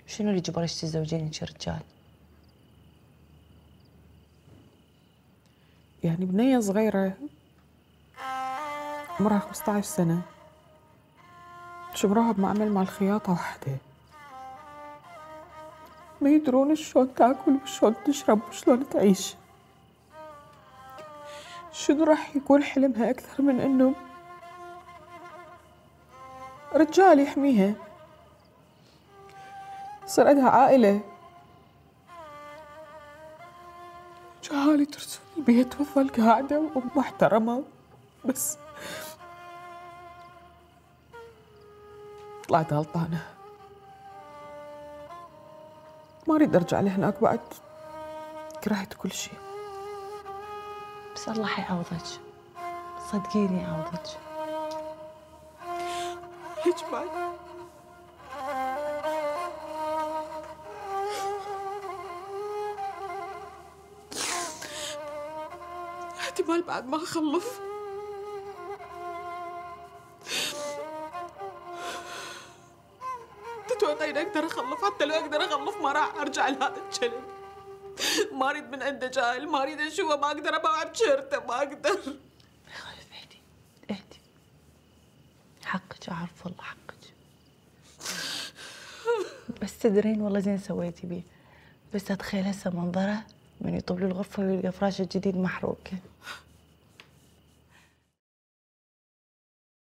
شنو اللي جبرك تتزوجين شي رجال؟ يعني بنية صغيرة عمرها 15 سنة شمرها بمعمل مع الخياطة وحدة، ما يدرون شلون تاكل وشلون تشرب وشلون تعيش. شنو راح يكون حلمها أكثر من إنه رجال يحميها، يصير عندها عائلة، جهالي ترسل البيت وتظل قاعدة ومحترمة. بس طلعت غلطانة، ما أريد أرجع لهناك بعد، كرهت كل شيء. بس الله حيعوضك، صدقيني يعوضك. ليش بعد؟ احتمال بعد ما أخلف تتوقعين أقدر أخلف؟ حتى لو أقدر أخلف ما راح أرجع لهذا الكلب. ما أريد من عنده جاهل، ما أريد أشوفه، ما أقدر أبوع بشيرته، ما أقدر. خايف، اهدي اهدي، حقك أعرف والله حقك. بس تدرين والله زين سويتي بيه. بس أتخيل هسه منظره من يطب له الغرفة ويلقى فراشه الجديد محروقة.